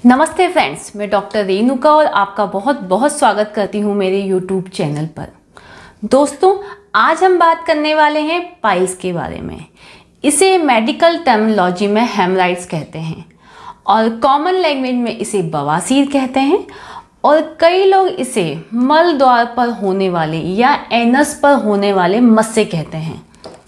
नमस्ते फ्रेंड्स, मैं डॉक्टर रेणुका और आपका बहुत बहुत स्वागत करती हूँ मेरे यूट्यूब चैनल पर। दोस्तों, आज हम बात करने वाले हैं पाइल्स के बारे में। इसे मेडिकल टर्मिनोलॉजी में हेमराइड्स कहते हैं और कॉमन लैंग्वेज में इसे बवासीर कहते हैं और कई लोग इसे मल द्वार पर होने वाले या एनस पर होने वाले मस्से कहते हैं।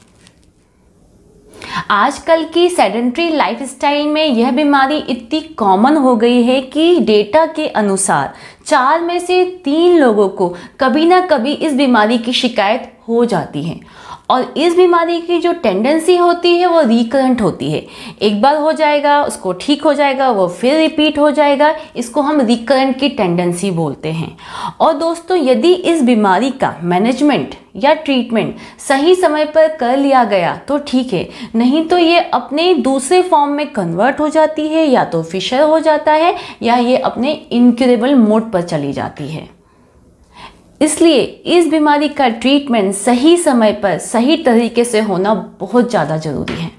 आजकल की सेडेंट्री लाइफस्टाइल में यह बीमारी इतनी कॉमन हो गई है कि डेटा के अनुसार 4 में से 3 लोगों को कभी ना कभी इस बीमारी की शिकायत हो जाती है और इस बीमारी की जो टेंडेंसी होती है वो रिकरेंट होती है। एक बार हो जाएगा, उसको ठीक हो जाएगा, वो फिर रिपीट हो जाएगा। इसको हम रिकरेंट की टेंडेंसी बोलते हैं। और दोस्तों, यदि इस बीमारी का मैनेजमेंट या ट्रीटमेंट सही समय पर कर लिया गया तो ठीक है, नहीं तो ये अपने दूसरे फॉर्म में कन्वर्ट हो जाती है, या तो फिशर हो जाता है या ये अपने इनक्यूरेबल मोड पर चली जाती है। इसलिए इस बीमारी का ट्रीटमेंट सही समय पर सही तरीके से होना बहुत ज़्यादा ज़रूरी है।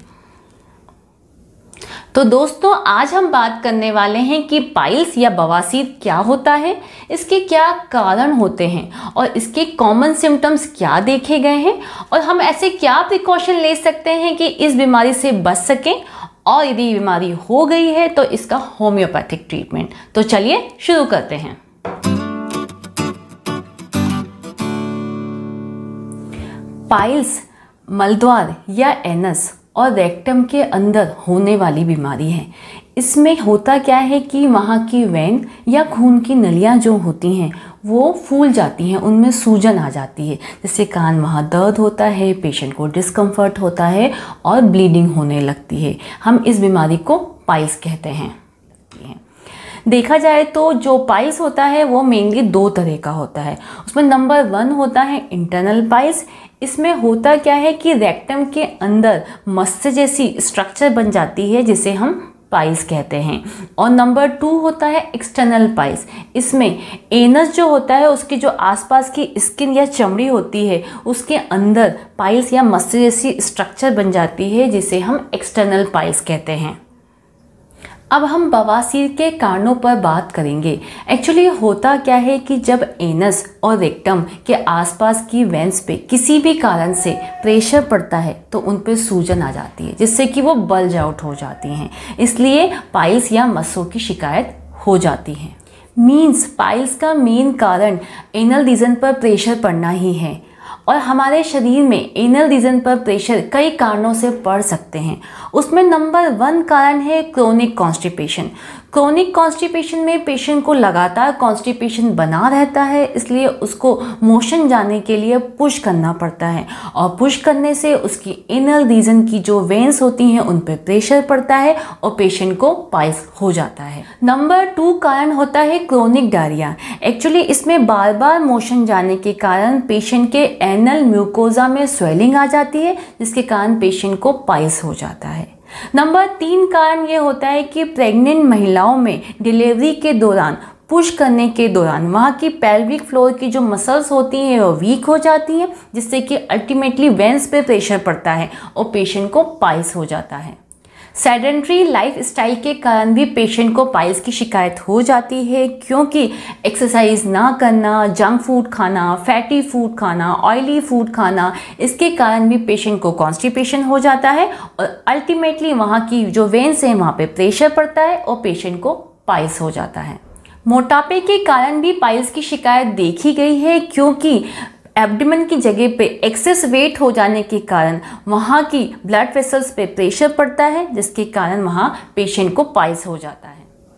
तो दोस्तों, आज हम बात करने वाले हैं कि पाइल्स या बवासीर क्या होता है, इसके क्या कारण होते हैं और इसके कॉमन सिम्टम्स क्या देखे गए हैं और हम ऐसे क्या प्रिकॉशन ले सकते हैं कि इस बीमारी से बच सकें, और यदि बीमारी हो गई है तो इसका होम्योपैथिक ट्रीटमेंट। तो चलिए शुरू करते हैं। पाइल्स मलद्वार या एनस और रेक्टम के अंदर होने वाली बीमारी है। इसमें होता क्या है कि वहाँ की वेन या खून की नलियाँ जो होती हैं वो फूल जाती हैं, उनमें सूजन आ जाती है, जिसके कारण वहाँ दर्द होता है, पेशेंट को डिस्कम्फर्ट होता है और ब्लीडिंग होने लगती है। हम इस बीमारी को पाइल्स कहते हैं। देखा जाए तो जो पाइल्स होता है वो मेनली 2 तरह का होता है। उसमें नंबर 1 होता है इंटरनल पाइल्स। इसमें होता क्या है कि रेक्टम के अंदर मस्से जैसी स्ट्रक्चर बन जाती है, जिसे हम पाइल्स कहते हैं। और नंबर 2 होता है एक्सटर्नल पाइल्स। इसमें एनस जो होता है उसके जो आसपास की स्किन या चमड़ी होती है उसके अंदर पाइल्स या मस्से जैसी स्ट्रक्चर बन जाती है, जिसे हम एक्सटर्नल पाइल्स कहते हैं। अब हम बवासीर के कारणों पर बात करेंगे। एक्चुअली होता क्या है कि जब एनस और रेक्टम के आसपास की वेंस पे किसी भी कारण से प्रेशर पड़ता है तो उन पे सूजन आ जाती है, जिससे कि वो बल्ज आउट हो जाती हैं। इसलिए पाइल्स या मस्सों की शिकायत हो जाती है। मीन्स पाइल्स का मेन कारण एनल रीजन पर प्रेशर पड़ना ही है। और हमारे शरीर में एनल रीजन पर प्रेशर कई कारणों से पड़ सकते हैं। उसमें नंबर 1 कारण है क्रोनिक कॉन्स्टिपेशन। क्रोनिक कॉन्स्टिपेशन में पेशेंट को लगातार कॉन्स्टिपेशन बना रहता है, इसलिए उसको मोशन जाने के लिए पुश करना पड़ता है और पुश करने से उसकी एनल रीजन की जो वेन्स होती हैं उन पर प्रेशर पड़ता है और पेशेंट को पाइल्स हो जाता है। नंबर 2 कारण होता है क्रोनिक डायरिया। एक्चुअली इसमें बार बार मोशन जाने के कारण पेशेंट के एनल म्यूकोजा में स्वेलिंग आ जाती है, जिसके कारण पेशेंट को पाइल्स हो जाता है। नंबर 3 कारण ये होता है कि प्रेग्नेंट महिलाओं में डिलीवरी के दौरान पुश करने के दौरान वहाँ की पेल्विक फ्लोर की जो मसल्स होती हैं वो वीक हो जाती हैं, जिससे कि अल्टीमेटली वेंस पे प्रेशर पड़ता है और पेशेंट को पाइल्स हो जाता है। सेडेंट्री लाइफस्टाइल के कारण भी पेशेंट को पाइल्स की शिकायत हो जाती है, क्योंकि एक्सरसाइज ना करना, जंक फूड खाना, फैटी फूड खाना, ऑयली फूड खाना, इसके कारण भी पेशेंट को कॉन्स्टिपेशन हो जाता है और अल्टीमेटली वहाँ की जो वेन्स हैं वहाँ पे प्रेशर पड़ता है और पेशेंट को पाइल्स हो जाता है। मोटापे के कारण भी पाइल्स की शिकायत देखी गई है, क्योंकि एब्डोमेन की जगह पे एक्सेस वेट हो जाने के कारण वहाँ की ब्लड वेसल्स पे प्रेशर पड़ता है, जिसके कारण वहाँ पेशेंट को पाइल्स हो जाता है।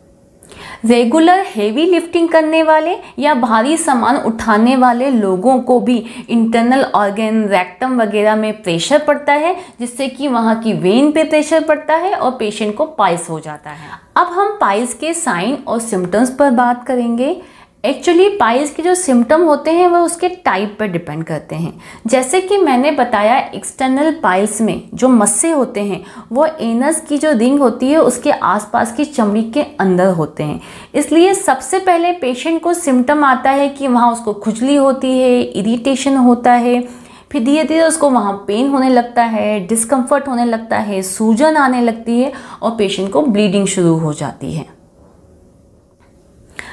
रेगुलर हेवी लिफ्टिंग करने वाले या भारी सामान उठाने वाले लोगों को भी इंटरनल ऑर्गन, रेक्टम वगैरह में प्रेशर पड़ता है, जिससे कि वहाँ की वेन पे प्रेशर पड़ता है और पेशेंट को पाइल्स हो जाता है। अब हम पाइल्स के साइन और सिम्टम्स पर बात करेंगे। एक्चुअली पाइल्स के जो सिम्टम होते हैं वह उसके टाइप पर डिपेंड करते हैं। जैसे कि मैंने बताया, एक्सटर्नल पाइल्स में जो मस्से होते हैं वो एनस की जो रिंग होती है उसके आसपास की चमड़ी के अंदर होते हैं। इसलिए सबसे पहले पेशेंट को सिम्टम आता है कि वहाँ उसको खुजली होती है, इरिटेशन होता है, फिर धीरे धीरे उसको वहाँ पेन होने लगता है, डिस्कम्फर्ट होने लगता है, सूजन आने लगती है और पेशेंट को ब्लीडिंग शुरू हो जाती है।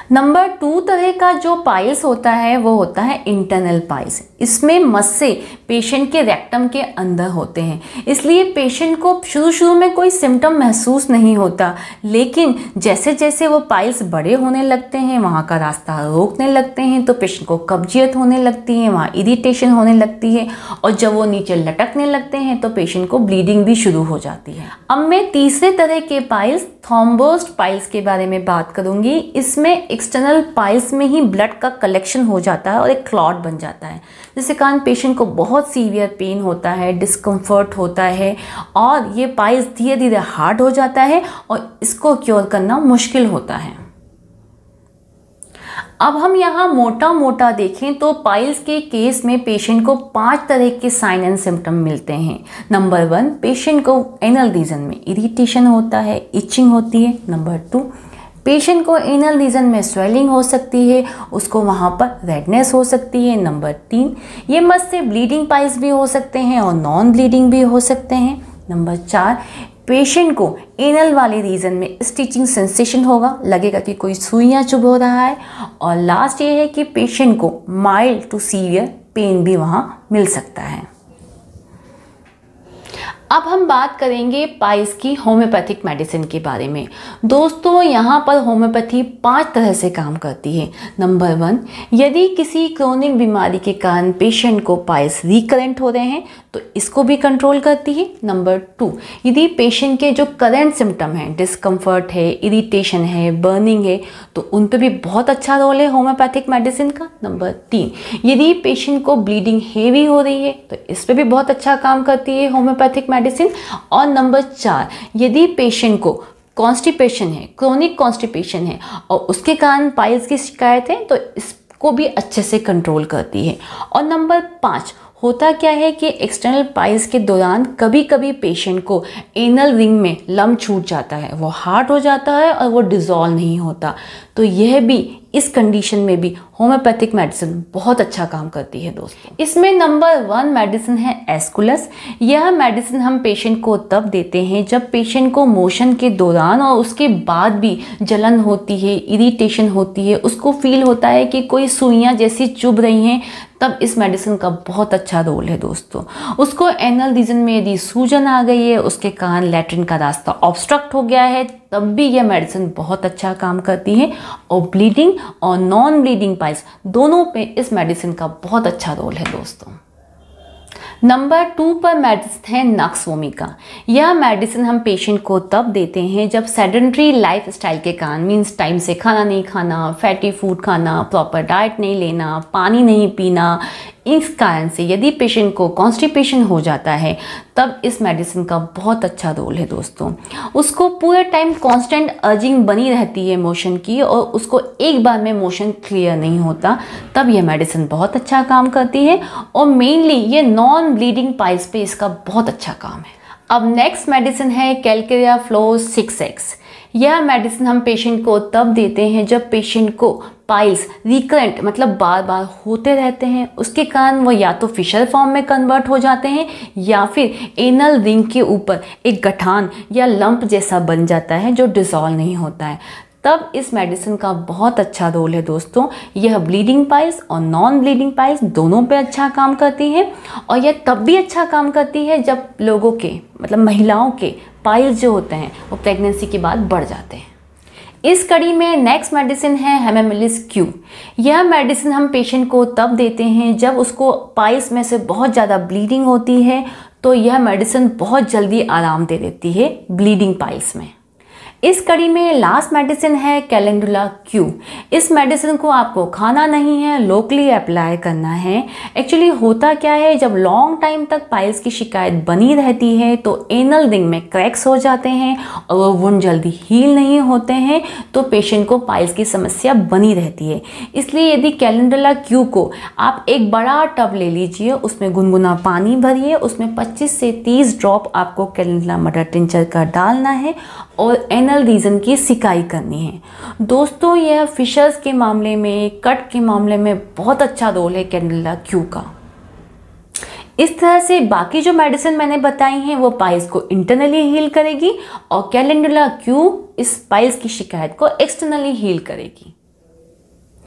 नंबर 2 तरह का जो पाइल्स होता है वो होता है इंटरनल पाइल्स। इसमें मस्से पेशेंट के रेक्टम के अंदर होते हैं, इसलिए पेशेंट को शुरू में कोई सिम्टम महसूस नहीं होता, लेकिन जैसे जैसे वो पाइल्स बड़े होने लगते हैं, वहाँ का रास्ता रोकने लगते हैं, तो पेशेंट को कब्जियत होने लगती है, वहाँ इरिटेशन होने लगती है, और जब वो नीचे लटकने लगते हैं तो पेशेंट को ब्लीडिंग भी शुरू हो जाती है। अब मैं तीसरे तरह के पाइल्स, थ्रोम्बोस्ड पाइल्स के बारे में बात करूंगी। इसमें एक्सटर्नल पाइल्स में ही ब्लड का कलेक्शन हो जाता है और एक क्लॉट बन जाता है, जिसके कारण पेशेंट को बहुत सीवियर पेन होता है, डिस्कम्फर्ट होता है, और ये पाइल्स धीरे धीरे हार्ड हो जाता है और इसको क्योर करना मुश्किल होता है। अब हम यहाँ मोटा मोटा देखें तो पाइल्स के केस में पेशेंट को 5 तरह के साइन एंड सिम्टम मिलते हैं। नंबर 1, पेशेंट को एनल रीजन में इरिटेशन होता है, इचिंग होती है। नंबर 2, पेशेंट को एनल रीजन में स्वेलिंग हो सकती है, उसको वहाँ पर रेडनेस हो सकती है। नंबर 3, ये मस से ब्लीडिंग पाइल्स भी हो सकते हैं और नॉन ब्लीडिंग भी हो सकते हैं। नंबर 4, पेशेंट को एनल वाले रीजन में स्टिचिंग सेंसेशन होगा, लगेगा कि कोई सुइयां चुभ हो रहा है। और लास्ट ये है कि पेशेंट को माइल्ड टू सीवियर पेन भी वहाँ मिल सकता है। अब हम बात करेंगे पाइल्स की होम्योपैथिक मेडिसिन के बारे में। दोस्तों, यहाँ पर होम्योपैथी 5 तरह से काम करती है। नंबर 1, यदि किसी क्रोनिक बीमारी के कारण पेशेंट को पाइल्स रिकरेंट हो रहे हैं तो इसको भी कंट्रोल करती है। नंबर 2, यदि पेशेंट के जो करेंट सिम्टम हैं, डिस्कम्फर्ट है, इरिटेशन है, बर्निंग है, तो उन पर भी बहुत अच्छा रोल है होम्योपैथिक मेडिसिन का। नंबर 3, यदि पेशेंट को ब्लीडिंग हेवी हो रही है तो इस पर भी बहुत अच्छा काम करती है होम्योपैथिक मेडिसिन। और नंबर 4, यदि पेशेंट को कॉन्स्टिपेशन है, क्रोनिक कॉन्स्टिपेशन है और उसके कारण पाइल्स की शिकायत है, तो इसको भी अच्छे से कंट्रोल करती है। और नंबर 5, होता क्या है कि एक्सटर्नल पाइल्स के दौरान कभी कभी पेशेंट को एनल रिंग में लम्ब छूट जाता है, वो हार्ड हो जाता है और वो डिज़ोल्व नहीं होता, तो यह भी इस कंडीशन में भी होम्योपैथिक मेडिसिन बहुत अच्छा काम करती है। दोस्तों, इसमें नंबर 1 मेडिसिन है एस्कुलस। यह मेडिसिन हम पेशेंट को तब देते हैं जब पेशेंट को मोशन के दौरान और उसके बाद भी जलन होती है, इरिटेशन होती है, उसको फील होता है कि कोई सुइयां जैसी चुभ रही हैं, तब इस मेडिसिन का बहुत अच्छा रोल है। दोस्तों, उसको एनल रीजन में यदि सूजन आ गई है, उसके कारण लैट्रिन का रास्ता ऑब्स्ट्रक्ट हो गया है, तब भी यह मेडिसिन बहुत अच्छा काम करती है। और ब्लीडिंग और नॉन ब्लीडिंग पाइल्स दोनों पे इस मेडिसिन का बहुत अच्छा रोल है। दोस्तों, नंबर 2 पर मेडिसिन है नक्सवोमिका। यह मेडिसिन हम पेशेंट को तब देते हैं जब सेडेंट्री लाइफ स्टाइल के कारण, मीन्स टाइम से खाना नहीं खाना, फैटी फूड खाना, प्रॉपर डाइट नहीं लेना, पानी नहीं पीना, इस कारण से यदि पेशेंट को कॉन्स्टिपेशन हो जाता है, तब इस मेडिसिन का बहुत अच्छा रोल है। दोस्तों, उसको पूरे टाइम कांस्टेंट अर्जिंग बनी रहती है मोशन की और उसको एक बार में मोशन क्लियर नहीं होता, तब यह मेडिसिन बहुत अच्छा काम करती है। और मेनली ये नॉन ब्लीडिंग पाइल्स पे इसका बहुत अच्छा काम है। अब नेक्स्ट मेडिसिन है कैलकेरिया फ्लो 6X। यह मेडिसिन हम पेशेंट को तब देते हैं जब पेशेंट को पाइल्स रिकरेंट, मतलब बार बार होते रहते हैं, उसके कारण वो या तो फिशर फॉर्म में कन्वर्ट हो जाते हैं या फिर एनल रिंग के ऊपर एक गठान या लंप जैसा बन जाता है जो डिसॉल्व नहीं होता है, तब इस मेडिसिन का बहुत अच्छा रोल है। दोस्तों, यह ब्लीडिंग पाइल्स और नॉन ब्लीडिंग पाइल्स दोनों पे अच्छा काम करती है। और यह तब भी अच्छा काम करती है जब लोगों के, मतलब महिलाओं के पाइल्स जो होते हैं वो प्रेगनेंसी के बाद बढ़ जाते हैं। इस कड़ी में नेक्स्ट मेडिसिन है हेमामिलिस क्यू। यह मेडिसिन हम पेशेंट को तब देते हैं जब उसको पाइल्स में से बहुत ज़्यादा ब्लीडिंग होती है, तो यह मेडिसिन बहुत जल्दी आराम दे देती है ब्लीडिंग पाइल्स में। इस कड़ी में लास्ट मेडिसिन है कैलेंडुला क्यू। इस मेडिसिन को आपको खाना नहीं है, लोकली अप्लाई करना है। एक्चुअली होता क्या है, जब लॉन्ग टाइम तक पाइल्स की शिकायत बनी रहती है तो एनल रिंग में क्रैक्स हो जाते हैं और वो वुंड जल्दी हील नहीं होते हैं, तो पेशेंट को पाइल्स की समस्या बनी रहती है। इसलिए यदि कैलेंडुला क्यू को आप एक बड़ा टब ले लीजिए, उसमें गुनगुना पानी भरिए, उसमें 25 से 30 ड्रॉप आपको कैलेंडुला मटर टिंचर का डालना है और एनल रीजन की सिकाई करनी है। दोस्तों, यह फिशर्स के मामले में, कट के मामले में बहुत अच्छा रोल है कैलेंडुला क्यू का। इस तरह से बाकी जो मेडिसिन मैंने बताई हैं वो पाइल्स को इंटरनली हील करेगी और कैलेंडुला क्यू इस पाइल्स की शिकायत को एक्सटर्नली हील करेगी।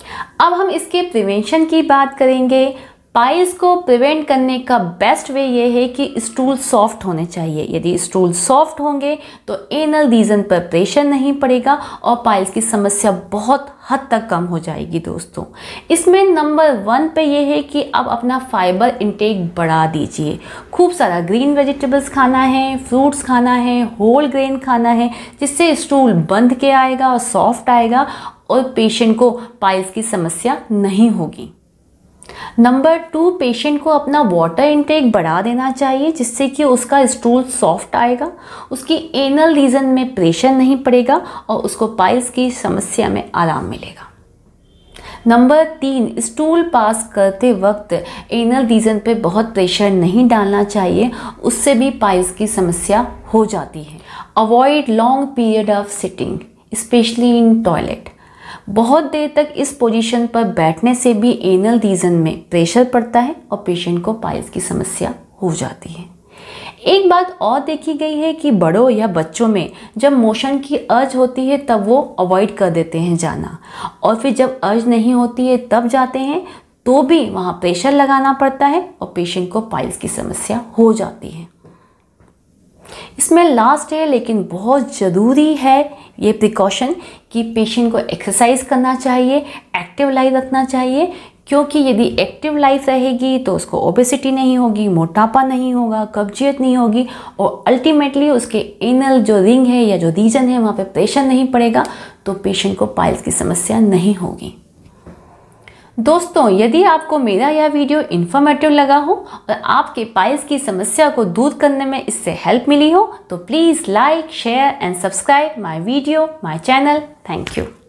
अब हम इसके प्रिवेंशन की बात करेंगे। पाइल्स को प्रिवेंट करने का बेस्ट वे ये है कि स्टूल सॉफ्ट होने चाहिए। यदि स्टूल सॉफ्ट होंगे तो एनल रीजन पर प्रेशर नहीं पड़ेगा और पाइल्स की समस्या बहुत हद तक कम हो जाएगी दोस्तों। इसमें नंबर 1 पे ये है कि आप अपना फाइबर इंटेक बढ़ा दीजिए। खूब सारा ग्रीन वेजिटेबल्स खाना है, फ्रूट्स खाना है, होल ग्रेन खाना है, जिससे स्टूल बंध के आएगा और सॉफ्ट आएगा और पेशेंट को पाइल्स की समस्या नहीं होगी। नंबर 2, पेशेंट को अपना वाटर इंटेक बढ़ा देना चाहिए, जिससे कि उसका स्टूल सॉफ्ट आएगा, उसकी एनल रीजन में प्रेशर नहीं पड़ेगा और उसको पाइल्स की समस्या में आराम मिलेगा। नंबर 3, स्टूल पास करते वक्त एनल रीजन पे बहुत प्रेशर नहीं डालना चाहिए, उससे भी पाइल्स की समस्या हो जाती है। Avoid long period of sitting specially in toilet. बहुत देर तक इस पोजीशन पर बैठने से भी एनल रीजन में प्रेशर पड़ता है और पेशेंट को पाइल्स की समस्या हो जाती है। एक बात और देखी गई है कि बड़ों या बच्चों में जब मोशन की अर्ज होती है तब वो अवॉइड कर देते हैं जाना, और फिर जब अर्ज नहीं होती है तब जाते हैं, तो भी वहाँ प्रेशर लगाना पड़ता है और पेशेंट को पाइल्स की समस्या हो जाती है। इसमें लास्ट है लेकिन बहुत ज़रूरी है ये प्रिकॉशन कि पेशेंट को एक्सरसाइज करना चाहिए, एक्टिव लाइफ रखना चाहिए, क्योंकि यदि एक्टिव लाइफ रहेगी तो उसको ओबेसिटी नहीं होगी, मोटापा नहीं होगा, कब्जियत नहीं होगी और अल्टीमेटली उसके एनल जो रिंग है या जो रीजन है वहाँ पे प्रेशर नहीं पड़ेगा, तो पेशेंट को पाइल्स की समस्या नहीं होगी। दोस्तों, यदि आपको मेरा यह वीडियो इन्फॉर्मेटिव लगा हो और आपके पाइल्स की समस्या को दूर करने में इससे हेल्प मिली हो तो please like, share and subscribe my video, my channel. Thank you.